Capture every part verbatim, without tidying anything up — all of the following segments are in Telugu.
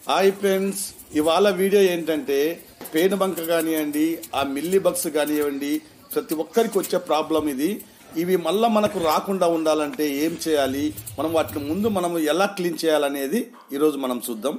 హాయ్ ఫ్రెండ్స్, ఇవాళ వీడియో ఏంటంటే పేను బంక కానివ్వండి, ఆ మిల్లీ బగ్స్ కానివ్వండి, ప్రతి ఒక్కరికి వచ్చే ప్రాబ్లం ఇది. ఇవి మళ్ళీ మనకు రాకుండా ఉండాలంటే ఏం చేయాలి, మనం వాటిని ముందు మనం ఎలా క్లీన్ చేయాలనేది ఈరోజు మనం చూద్దాం.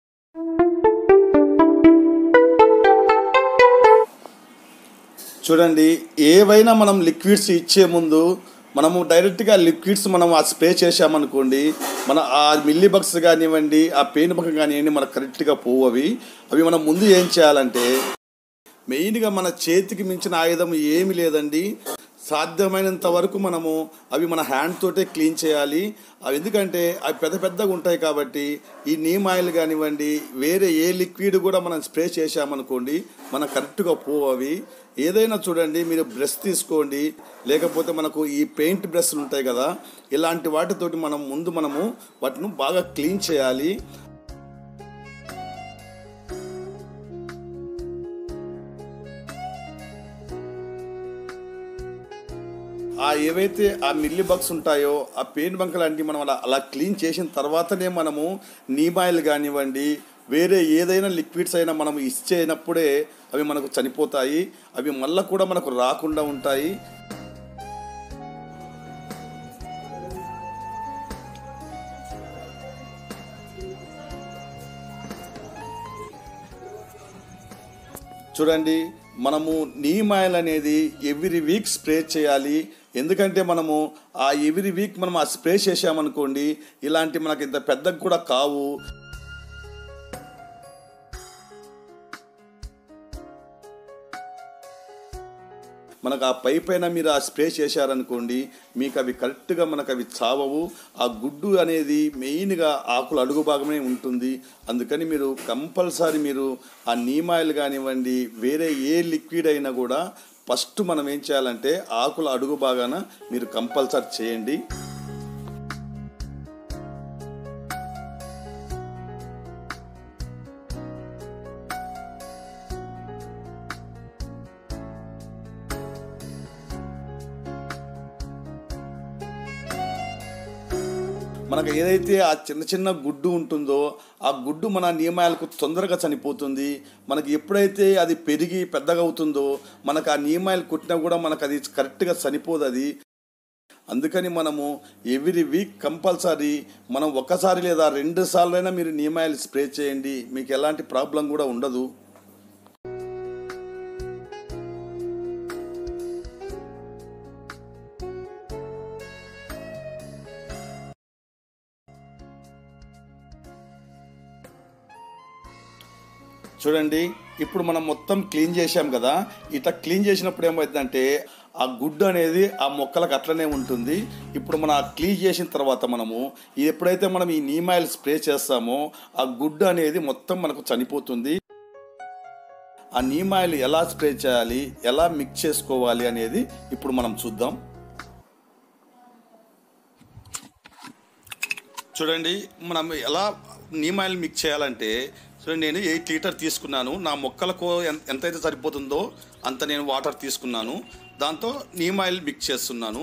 చూడండి, ఏవైనా మనం లిక్విడ్స్ ఇచ్చే ముందు మనము డైరెక్ట్గా లిక్విడ్స్ మనం ఆ స్ప్రే చేసామనుకోండి, మన ఆ మిల్లీ బగ్స్ కానివ్వండి, ఆ పెయిన్ బగ్ కానివ్వండి మనకు కరెక్ట్గా పోవు. అవి అవి మనం ముందు ఏం చేయాలంటే, మెయిన్గా మన చేతికి మించిన ఆయుధం ఏమి లేదండి. సాధ్యమైనంత వరకు మనము అవి మన హ్యాండ్ తోటే క్లీన్ చేయాలి. అవి ఎందుకంటే అవి పెద్ద పెద్దగా ఉంటాయి కాబట్టి ఈ నీమ్ ఆయిల్ కానివ్వండి, వేరే ఏ లిక్విడ్ కూడా మనం స్ప్రే చేసామనుకోండి మన కరెక్ట్గా పోవు. అవి ఏదైనా చూడండి, మీరు బ్రష్ తీసుకోండి, లేకపోతే మనకు ఈ పెయింట్ బ్రష్లు ఉంటాయి కదా, ఇలాంటి వాటితోటి మనం ముందు మనము వాటిని బాగా క్లీన్ చేయాలి. ఆ ఏవైతే ఆ మిల్లీ బగ్స్ ఉంటాయో, ఆ పెయిన్ బంక్ లాంటివి మనం అలా అలా క్లీన్ చేసిన తర్వాతనే మనము నీమ్ ఆయిల్ కానివ్వండి, వేరే ఏదైనా లిక్విడ్స్ అయినా మనం ఇచ్చేనప్పుడే అవి మనకు చనిపోతాయి. అవి మళ్ళీ కూడా మనకు రాకుండా ఉంటాయి. చూడండి, మనము నీమ్ ఆయిల్ అనేది ఎవ్రీ వీక్ స్ప్రే చేయాలి. ఎందుకంటే మనము ఆ ఎవ్రీ వీక్ మనం ఆ స్ప్రే చేసామనుకోండి, ఇలాంటి మనకి ఇంత పెద్దగా కూడా కావు. మనకు ఆ పై పైన మీరు ఆ స్ప్రే చేశారనుకోండి, మీకు అవి కరెక్ట్గా మనకు అవి చావవు. ఆ గుడ్డు అనేది మెయిన్గా ఆకులు అడుగు భాగమే ఉంటుంది. అందుకని మీరు కంపల్సరీ మీరు ఆ నీమ్ ఆయిల్ కానివ్వండి, వేరే ఏ లిక్విడ్ అయినా కూడా ఫస్ట్ మనం ఏం చేయాలంటే ఆకుల అడుగు భాగాన మీరు కంపల్సరీ చేయండి. మనకు ఏదైతే ఆ చిన్న చిన్న గుడ్డు ఉంటుందో ఆ గుడ్డు మన నీమ్ ఆయిల్కు తొందరగా చనిపోతుంది. మనకి ఎప్పుడైతే అది పెరిగి పెద్దగా అవుతుందో మనకు ఆ నీమ్ ఆయిల్ కుట్టినా కూడా మనకు అది కరెక్ట్గా చనిపోదు అది. అందుకని మనము ఎవ్రీ వీక్ కంపల్సరీ మనం ఒకసారి లేదా రెండు సార్లైనా మీరు నీమ్ ఆయిల్ స్ప్రే చేయండి, మీకు ఎలాంటి ప్రాబ్లం కూడా ఉండదు. చూడండి, ఇప్పుడు మనం మొత్తం క్లీన్ చేసాం కదా, ఇట్లా క్లీన్ చేసినప్పుడు ఏమవుతుందంటే ఆ గుడ్డు అనేది ఆ మొక్కలకు అట్లనే ఉంటుంది. ఇప్పుడు మనం ఆ క్లీన్ చేసిన తర్వాత మనము ఎప్పుడైతే మనం ఈ నీమ్ ఆయిల్ స్ప్రే చేస్తామో ఆ గుడ్డు అనేది మొత్తం మనకు చనిపోతుంది. ఆ నీమ్ ఆయిల్ ఎలా స్ప్రే చేయాలి, ఎలా మిక్స్ చేసుకోవాలి అనేది ఇప్పుడు మనం చూద్దాం. చూడండి, మనం ఎలా నీమ్ ఆయిల్ మిక్స్ చేయాలంటే, చూడండి, నేను ఎయిట్ లీటర్ తీసుకున్నాను. నా మొక్కలకు ఎంతైతే సరిపోతుందో అంత నేను వాటర్ తీసుకున్నాను. దాంతో నీమ్ ఆయిల్ మిక్స్ చేస్తున్నాను.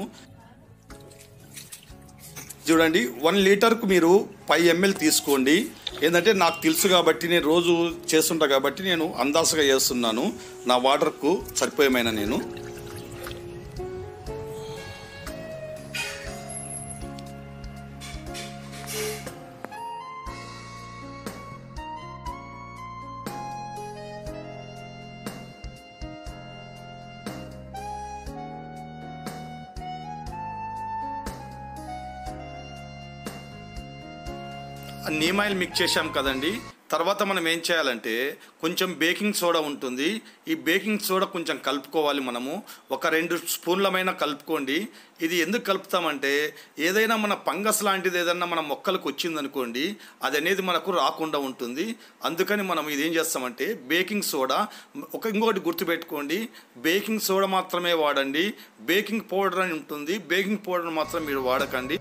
చూడండి, వన్ లీటర్కు మీరు ఫైవ్ ఎంఎల్ తీసుకోండి. ఏంటంటే నాకు తెలుసు కాబట్టి, నేను రోజు చేస్తుంటా కాబట్టి నేను అందాసగా చేస్తున్నాను. నా వాటర్కు సరిపోయేమైనా నేను నీమ్ ఆయిల్ మిక్స్ చేసాం కదండి. తర్వాత మనం ఏం చేయాలంటే కొంచెం బేకింగ్ సోడా ఉంటుంది. ఈ బేకింగ్ సోడా కొంచెం కలుపుకోవాలి. మనము ఒక రెండు స్పూన్లమైనా కలుపుకోండి. ఇది ఎందుకు కలుపుతామంటే, ఏదైనా మన ఫంగస్ లాంటిది ఏదైనా మన మొక్కలకు వచ్చిందనుకోండి, అది అనేది మనకు రాకుండా ఉంటుంది. అందుకని మనం ఇది ఏం చేస్తామంటే బేకింగ్ సోడా, ఒక ఇంకొకటి గుర్తుపెట్టుకోండి, బేకింగ్ సోడా మాత్రమే వాడండి. బేకింగ్ పౌడర్ అని ఉంటుంది, బేకింగ్ పౌడర్ మాత్రం మీరు వాడకండి.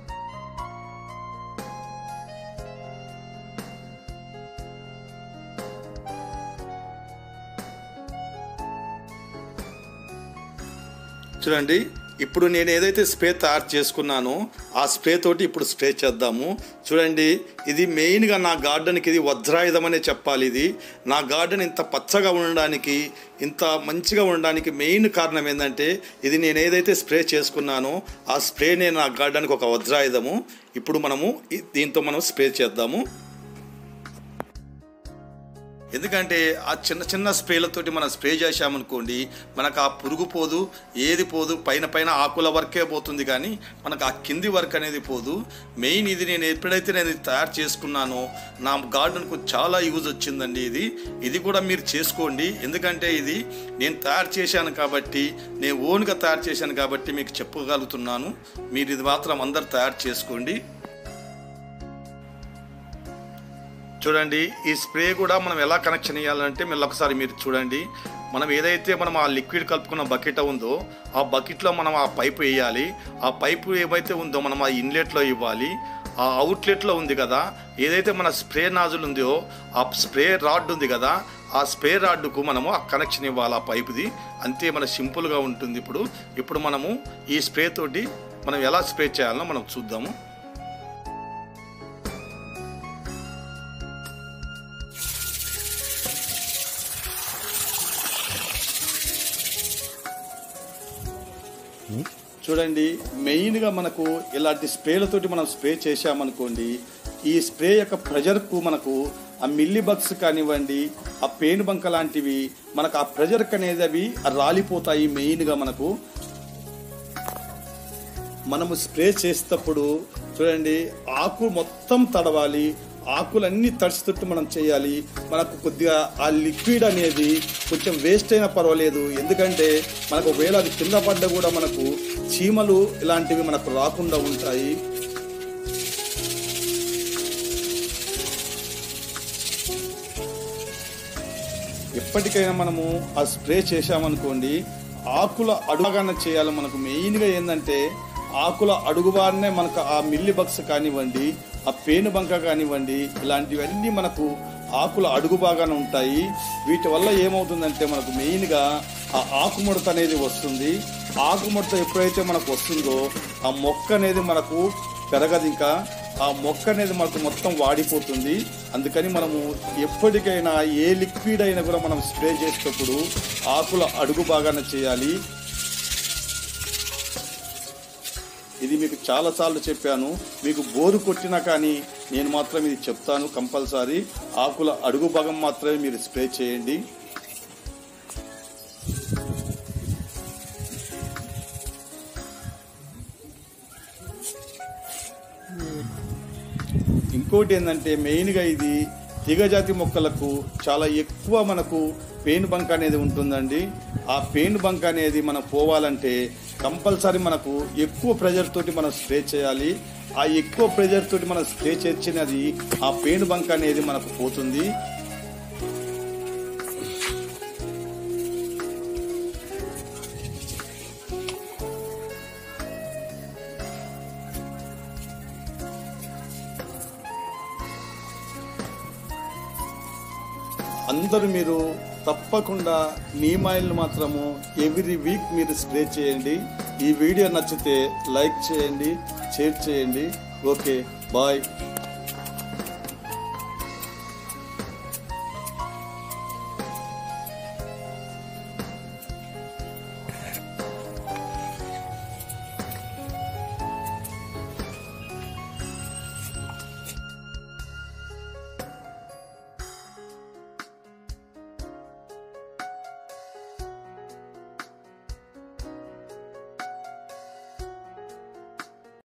చూడండి, ఇప్పుడు నేను ఏదైతే స్ప్రే తయారు చేసుకున్నానో ఆ స్ప్రే తోటి ఇప్పుడు స్ప్రే చేద్దాము. చూడండి, ఇది మెయిన్గా నా గార్డెన్కి ఇది వజ్రాయుధం అనే చెప్పాలి. ఇది నా గార్డెన్ ఇంత పచ్చగా ఉండడానికి, ఇంత మంచిగా ఉండడానికి మెయిన్ కారణం ఏంటంటే ఇది నేను ఏదైతే స్ప్రే చేసుకున్నానో ఆ స్ప్రేనే నా గార్డెన్కి ఒక వజ్రాయుధము. ఇప్పుడు మనము దీంతో మనం స్ప్రే చేద్దాము. ఎందుకంటే ఆ చిన్న చిన్న స్ప్రేలతోటి మనం స్ప్రే చేసామనుకోండి, మనకు ఆ పురుగు పోదు, ఏది పోదు, పైన పైన ఆకుల వర్కే పోతుంది, కానీ మనకు ఆ కింది వర్క్ అనేది పోదు. మెయిన్ ఇది నేను ఎప్పుడైతే నేను తయారు చేసుకున్నానో నా గార్డెన్కు చాలా యూజ్ వచ్చిందండి. ఇది ఇది కూడా మీరు చేసుకోండి. ఎందుకంటే ఇది నేను తయారు చేశాను కాబట్టి, నేను ఓన్గా తయారు చేశాను కాబట్టి మీకు చెప్పగలుగుతున్నాను. మీరు ఇది మాత్రం అందరు తయారు చేసుకోండి. చూడండి, ఈ స్ప్రే కూడా మనం ఎలా కనెక్షన్ ఇవ్వాలంటే మళ్ళీ ఒకసారి మీరు చూడండి. మనం ఏదైతే మనం ఆ లిక్విడ్ కలుపుకున్న బకెట్ ఉందో ఆ బకెట్లో మనం ఆ పైపు వేయాలి. ఆ పైపు ఏవైతే ఉందో మనం ఆ ఇన్లెట్లో ఇవ్వాలి. ఆ అవుట్లెట్లో ఉంది కదా, ఏదైతే మన స్ప్రే నాజుల్ ఉందో ఆ స్ప్రే రాడ్ ఉంది కదా, ఆ స్ప్రే రాడ్కు మనము ఆ కనెక్షన్ ఇవ్వాలి ఆ పైపుది. అంతే, మన సింపుల్గా ఉంటుంది. ఇప్పుడు ఇప్పుడు మనము ఈ స్ప్రే తోటి మనం ఎలా స్ప్రే చేయాలో మనం చూద్దాము. చూడండి, మెయిన్గా మనకు ఇలాంటి స్ప్రేలతోటి మనం స్ప్రే చేసామనుకోండి, ఈ స్ప్రే యొక్క ప్రెజర్కు మనకు ఆ మిల్లీ బగ్స్ కానివ్వండి, ఆ పేను బంక లాంటివి మనకు ఆ ప్రెజర్కి అనేది అవి రాలిపోతాయి. మెయిన్గా మనకు మనము స్ప్రే చేసేటప్పుడు చూడండి, ఆకు మొత్తం తడవాలి, ఆకులన్నీ తడిసితట్టు మనం చేయాలి. మనకు కొద్దిగా ఆ లిక్విడ్ అనేది కొంచెం వేస్ట్ అయినా పర్వాలేదు. ఎందుకంటే మనకు ఒకవేళ అది కింద పడ్డ కూడా మనకు చీమలు ఇలాంటివి మనకు రాకుండా ఉంటాయి. ఎప్పటికైనా మనము ఆ స్ప్రే చేసామనుకోండి, ఆకుల అడుగుగానే చేయాలి. మనకు మెయిన్గా ఏంటంటే ఆకుల అడుగుబారినే మనకు ఆ మిల్లీ బగ్స్ కానివ్వండి, ఆ పేను బంక కానివ్వండి, ఇలాంటివన్నీ మనకు ఆకుల అడుగు బాగానే ఉంటాయి. వీటి వల్ల ఏమవుతుందంటే మనకు మెయిన్గా ఆ ఆకుముడత అనేది వస్తుంది. ఆకుముడత ఎప్పుడైతే మనకు వస్తుందో ఆ మొక్క అనేది మనకు పెరగదు. ఇంకా ఆ మొక్క అనేది మనకు మొత్తం వాడిపోతుంది. అందుకని మనము ఎప్పటికైనా ఏ లిక్విడ్ అయినా కూడా మనం స్ప్రే చేసేటప్పుడు ఆకుల అడుగు బాగానే చేయాలి. ఇది మీకు చాలాసార్లు చెప్పాను. మీకు బోరు కొట్టినా కానీ నేను మాత్రం ఇది చెప్తాను, కంపల్సరీ ఆకుల అడుగు భాగం మాత్రమే మీరు స్ప్రే చేయండి. ఇంకోటి ఏంటంటే మెయిన్గా ఇది తీగజాతి మొక్కలకు చాలా ఎక్కువ మనకు పేను బంక అనేది ఉంటుందండి. ఆ పేను బంక అనేది మనం పోవాలంటే కంపల్సరీ మనకు ఎక్కువ ప్రెజర్ తోటి మనం స్ప్రే చేయాలి. ఆ ఎక్కువ ప్రెజర్ తోటి మనం స్ప్రే చేసినది ఆ పేను బంక అనేది మనకు పోతుంది. అందరూ మీరు తప్పకుండా నీమ్ ఆయిల్ మాత్రము ఎవ్రీ వీక్ మీరు స్ప్రే చేయండి. ఈ వీడియో నచ్చితే లైక్ చేయండి, షేర్ చేయండి. Okay, bye.